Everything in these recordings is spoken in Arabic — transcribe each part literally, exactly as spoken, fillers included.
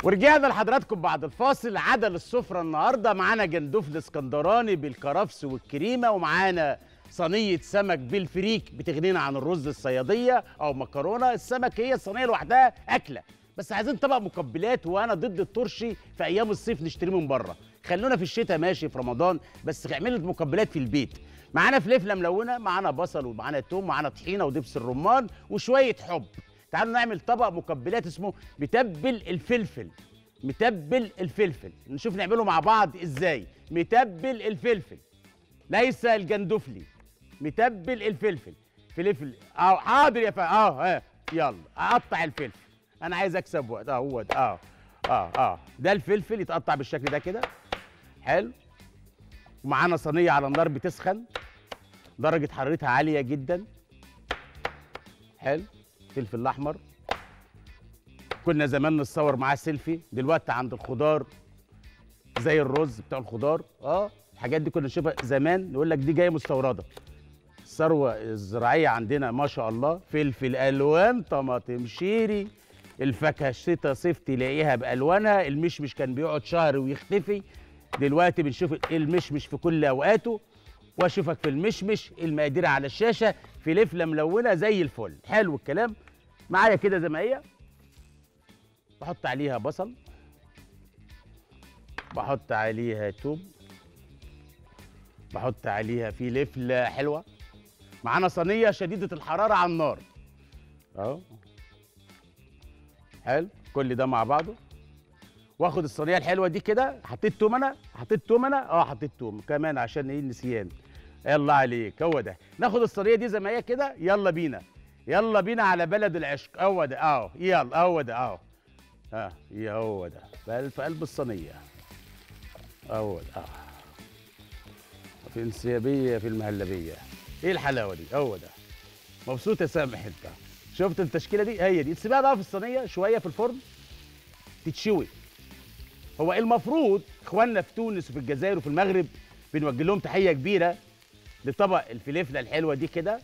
ورجعنا لحضراتكم بعد الفاصل. عدل السفرة النهارده معانا جندفل اسكندراني بالكرفس والكريمه، ومعانا صينيه سمك بالفريك بتغنينا عن الرز الصياديه او مكرونه. السمك هي الصينيه لوحدها اكله، بس عايزين طبق مقبلات، وانا ضد الترشي في ايام الصيف نشتريه من بره. خلونا في الشتاء ماشي، في رمضان بس اعملوا المقبلات في البيت. معانا فلفله ملونه، معانا بصل، ومعانا توم، معانا طحينه ودبس الرمان وشويه حب. تعالوا نعمل طبق مقبلات اسمه متبل الفلفل. متبل الفلفل، نشوف نعمله مع بعض ازاي. متبل الفلفل ليس الجندفلي، متبل الفلفل. فلفل اه حاضر يا فندم. اه اه يلا اقطع الفلفل، انا عايز اكسب وقت. اه هو ده. اه اه اه ده الفلفل يتقطع بالشكل ده كده. حلو. ومعانا صينيه على النار بتسخن، درجه حرارتها عاليه جدا. حلو. الفلفل الاحمر كنا زمان نتصور معاه سيلفي، دلوقتي عند الخضار زي الرز بتاع الخضار. اه الحاجات دي كنا نشوفها زمان، نقول لك دي جايه مستورده. الثروه الزراعيه عندنا ما شاء الله، فلفل الوان، طماطم شيري، الفاكهه شتاء صيف تلاقيها بالوانها. المشمش كان بيقعد شهر ويختفي، دلوقتي بنشوف المشمش في كل اوقاته. واشوفك في المشمش. المقادير على الشاشه. فلفله ملونه زي الفل. حلو الكلام. معايا كده زي ما هي. بحط عليها بصل، بحط عليها توم، بحط عليها فلفله حلوه. معانا صينيه شديده الحراره على النار اهو. حلو. كل ده مع بعضه. واخد الصينيه الحلوه دي كده. حطيت توم انا حطيت توم انا اه حطيت توم كمان عشان ايه النسيان. يلا عليك، هو ده. ناخد الصينيه دي زي ما هي كده. يلا بينا يلا بينا على بلد العشق. هو ده اهو. يلا هو ده اهو. اه يا هو ده بقى في قلب الصينيه. هو ده اه. في انسيابيه في المهلبيه. ايه الحلاوه دي. هو ده. مبسوط يا سامح انت. شفت التشكيله دي؟ هي دي. تسيبها بقى في الصينيه شويه في الفرن تتشوي. هو المفروض اخواننا في تونس وفي الجزائر وفي المغرب بنوجه لهم تحيه كبيره لطبق الفلفله الحلوه دي كده.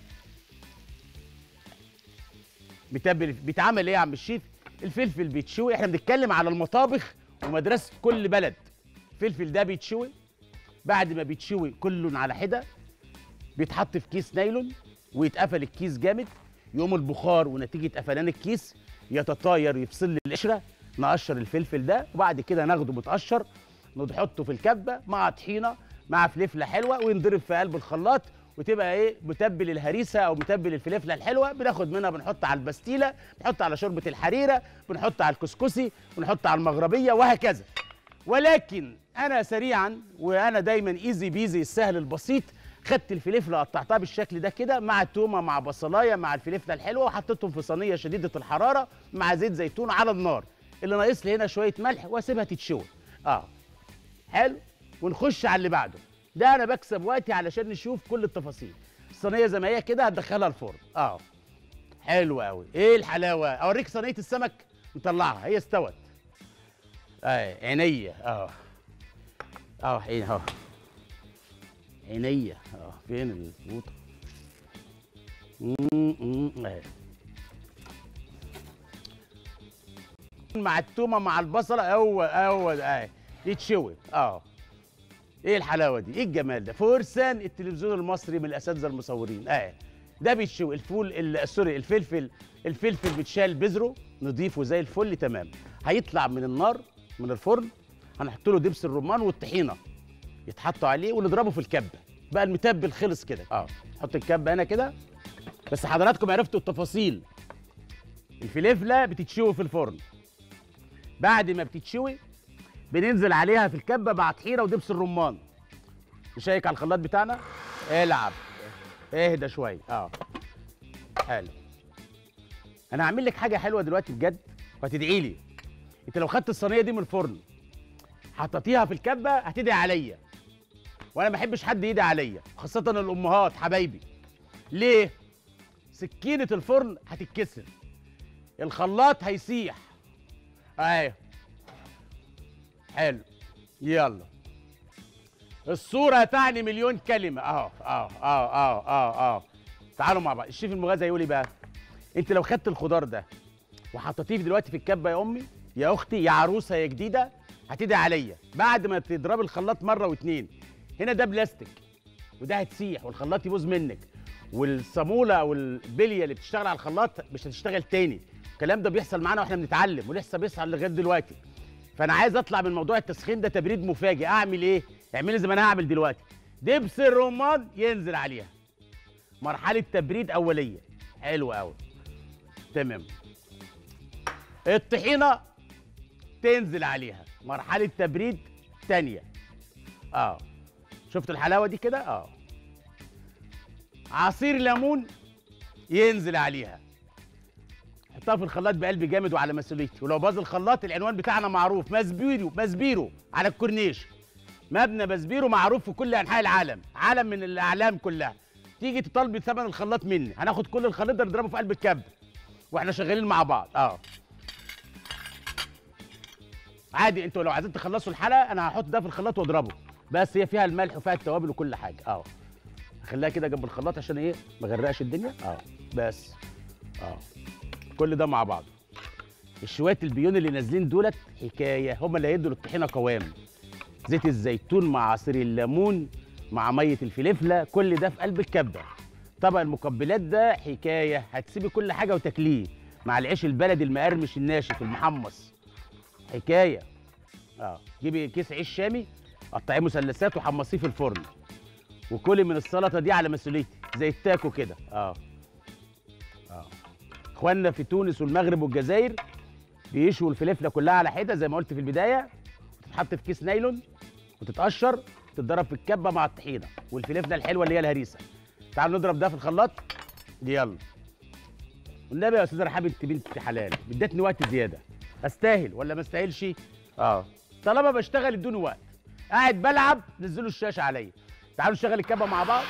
بيتبل بيتعمل ايه يا عم الشيف؟ الفلفل بيتشوي. احنا بنتكلم على المطابخ ومدرسه كل بلد. الفلفل ده بيتشوي، بعد ما بيتشوي كله على حده بيتحط في كيس نايلون ويتقفل الكيس جامد. يقوم البخار ونتيجه قفلان الكيس يتطاير يفصل لي القشره. نقشر الفلفل ده وبعد كده ناخده متقشر نحطه في الكبه مع طحينه مع فلفله حلوه وينضرب في قلب الخلاط، وتبقى ايه متبل الهريسه او متبل الفلفله الحلوه. بناخد منها بنحط على البستيله، بنحط على شوربه الحريره، بنحط على الكسكسي، بنحط على المغربيه وهكذا. ولكن انا سريعا وانا دايما ايزي بيزي السهل البسيط، خدت الفلفله قطعتها بالشكل ده كده مع التومه مع بصلايه مع الفلفله الحلوه وحطيتهم في صينيه شديده الحراره مع زيت زيتون على النار. اللي ناقص لي هنا شويه ملح واسيبها تتشوي. اه حلو. ونخش على اللي بعده. ده انا بكسب وقتي علشان نشوف كل التفاصيل. الصينيه زي ما هي كده هتدخلها الفرن. اه حلو قوي. ايه الحلاوه. اوريك صينيه السمك نطلعها هي استوت. اه عينيا. اه اه عين اهو. عينيا. اه فين الفوطه. امم اهي. مع التومه مع البصله اول اول اهي يتشوي. اه ايه الحلاوه دي. ايه الجمال ده. فرسان التلفزيون المصري من الاساتذه المصورين. اه ده بيتشوي. الفول سوري الفلفل الفلفل بيتشال بذره نضيفه زي الفل تمام. هيطلع من النار من الفرن. هنحط له دبس الرمان والطحينه يتحطوا عليه ونضربه في الكبه. بقى المتبل خلص كده. اه نحط الكبه هنا كده. بس حضراتكم عرفتوا التفاصيل. الفلفله بتتشوي في الفرن، بعد ما بتتشوي بننزل عليها في الكبه مع طحينه ودبس الرمان. نشيك على الخلاط بتاعنا. العب اهدى شويه. اه حلو. انا هعمل لك حاجه حلوه دلوقتي بجد وهتدعي لي. انت لو خدت الصينيه دي من الفرن حطيتيها في الكبه هتدعي عليا، وانا ما بحبش حد يدعي عليا خاصه الامهات حبايبي. ليه؟ سكينه الفرن هتتكسر، الخلاط هيسيح. ايوه حلو. يلا الصورة تعني مليون كلمة. اهو اهو اهو اهو اهو اهو. تعالوا مع بعض. الشيف المغازي هيقول ايه بقى؟ انت لو خدت الخضار ده وحطيتيه دلوقتي في الكبة يا امي يا اختي يا عروسه يا جديده هتدعي عليا بعد ما تضربي الخلاط مره واتنين. هنا ده بلاستيك وده هتسيح والخلاط يبوظ منك، والصاموله او البليه اللي بتشتغل على الخلاط مش هتشتغل تاني. الكلام ده بيحصل معانا واحنا بنتعلم ولسه بيحصل لغايه دلوقتي. فانا عايز اطلع من موضوع التسخين ده تبريد مفاجئ. اعمل ايه؟ اعملي زي ما انا هعمل دلوقتي. دبس الرمان ينزل عليها مرحله تبريد اوليه. حلو قوي تمام. الطحينه تنزل عليها مرحله تبريد تانيه. اه شفت الحلاوه دي كده؟ اه عصير ليمون ينزل عليها. حطها في الخلاط بقلب جامد وعلى مسؤوليتي. ولو باظ الخلاط العنوان بتاعنا معروف، ماسبيرو ماسبيرو على الكورنيش. مبنى ماسبيرو معروف في كل انحاء العالم، عالم من الاعلام كلها. تيجي تطالبي ثمن الخلاط مني، هناخد كل الخليط ده نضربه في قلب الكبه واحنا شغالين مع بعض. اه عادي، انتوا لو عايزين تخلصوا الحلقه انا هحط ده في الخلاط واضربه، بس هي فيها الملح وفيها التوابل وكل حاجه. اه خليها كده جنب الخلاط عشان ايه ما غرقش الدنيا. اه بس اه كل ده مع بعض. الشويه البيون اللي نازلين دولت حكايه، هم اللي هيدوا للطحينه قوام. زيت الزيتون مع عصير الليمون مع ميه الفلفله، كل ده في قلب الكبه. طبق المقبلات ده حكايه، هتسيبي كل حاجه وتاكليه مع العيش البلدي المقرمش الناشف المحمص. حكايه. اه جيبي كيس عيش شامي قطعيه مثلثات وحمصيه في الفرن وكلي من السلطه دي على مسؤوليتي زي التاكو كده. اه اه اخواننا في تونس والمغرب والجزائر بيشوا الفلفله كلها على حده زي ما قلت في البدايه، تتحط في كيس نايلون وتتقشر تتضرب في الكبه مع الطحينه والفلفله الحلوه اللي هي الهريسه. تعالوا نضرب ده في الخلاط دي. يلا والنبي يا استاذه رحاب انت بنت حلال، ادتني وقت زياده. استاهل ولا ما استاهلش؟ اه طالما بشتغل ادوني وقت، قاعد بلعب نزلوا الشاشه عليا. تعالوا نشغل الكبه مع بعض.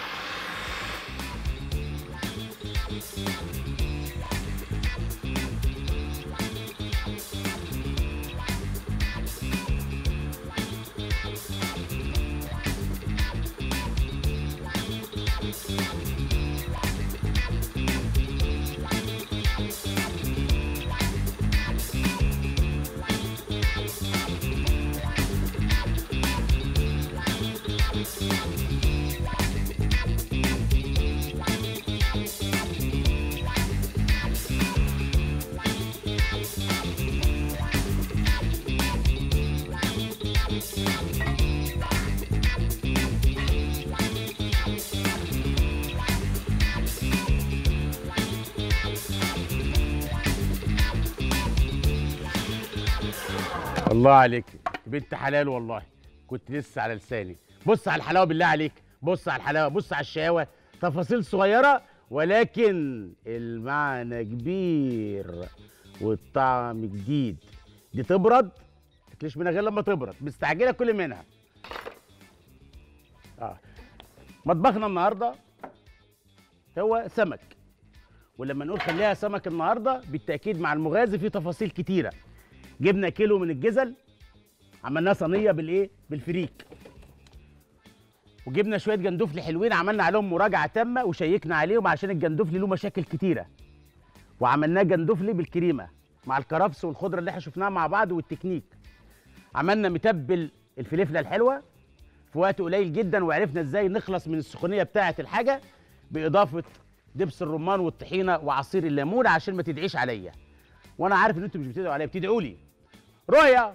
الله عليك بنت حلال والله، كنت لسه على لساني. بص على الحلاوه بالله عليك، بص على الحلاوه، بص على الشقاوه. تفاصيل صغيره ولكن المعنى كبير والطعم جديد. دي تبرد ما تاكليش منها غير لما تبرد، مستعجله كل منها. اه مطبخنا النهارده هو سمك، ولما نقول خليها سمك النهارده بالتاكيد مع المغازي في تفاصيل كتيره. جبنا كيلو من الجزل عملناه صينيه بالايه؟ بالفريك. وجبنا شويه جندفلي حلوين عملنا عليهم مراجعه تامه وشيكنا عليهم عشان الجندفلي له مشاكل كتيره. وعملناه جندفلي بالكريمه مع الكرفس والخضره اللي احنا شفناها مع بعض والتكنيك. عملنا متبل الفلفله الحلوه في وقت قليل جدا، وعرفنا ازاي نخلص من السخونيه بتاعه الحاجه باضافه دبس الرمان والطحينه وعصير الليمون عشان ما تدعيش عليا. وانا عارف ان انتوا مش بتدعوا عليا، بتدعوا لي. رؤيه،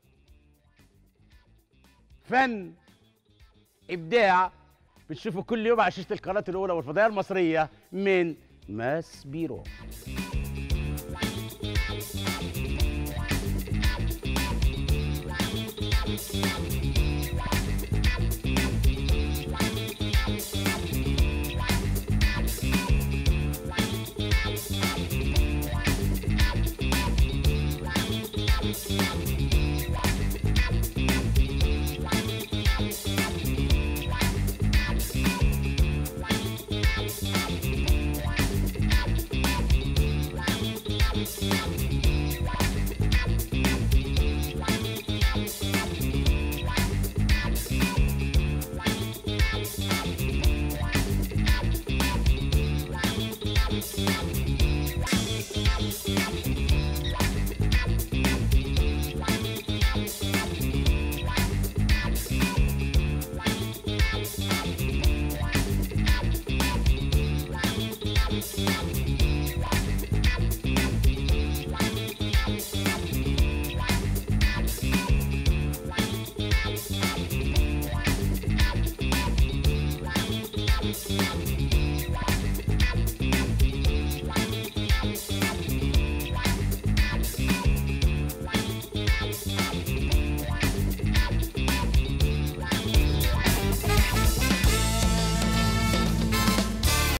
فن، ابداع، بتشوفوا كل يوم على شاشه القناه الاولى والفضائيه المصريه من ماسبيرو.